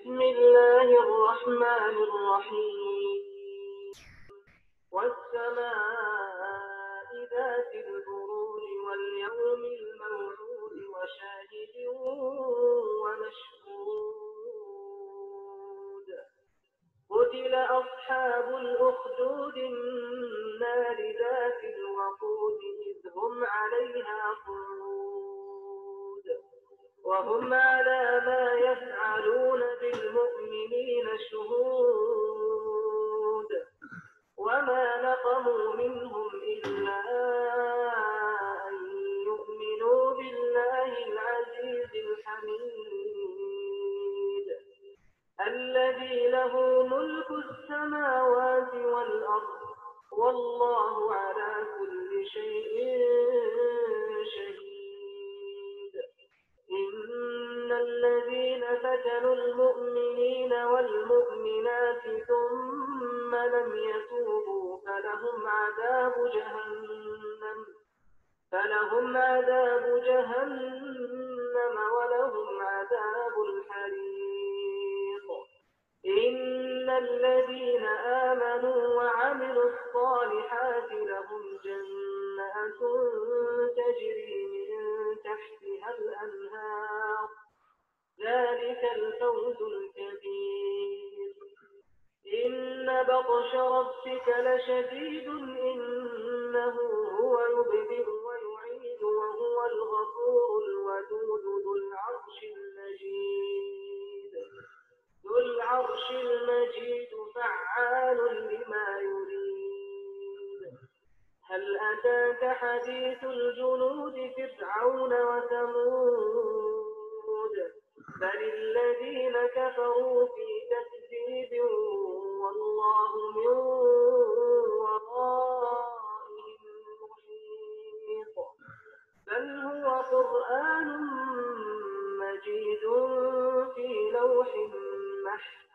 بسم الله الرحمن الرحيم والسماء ذات البروج واليوم الموعود وشاهد ومشهود قتل أصحاب الأخدود النار ذات الوقود إذ هم عليها قعود وهم على ما يفعلون بالمؤمنين شهود وما نقموا منهم إلا أن يؤمنوا بالله العزيز الحميد الذي له ملك السماوات والأرض والله على كل شيء شهيد إن الذين فتنوا المؤمنين والمؤمنات ثم لم يتوبوا فلهم عذاب جهنم ولهم عذاب الحريق إن الذين آمنوا وعملوا الصالحات لهم جنات تجري من تحتها الأنهار ذلك الفوز الكبير إن بطش ربك لشديد إنه هو يبدئ ويعيد وهو الغفور الودود ذو العرش المجيد فعال لما يريد هل أتاك حديث الجنود فرعون وثمود بل الذين كفروا في تكذيب والله من ورائهم محيط بل هو قرآن مجيد في لوح محفوظ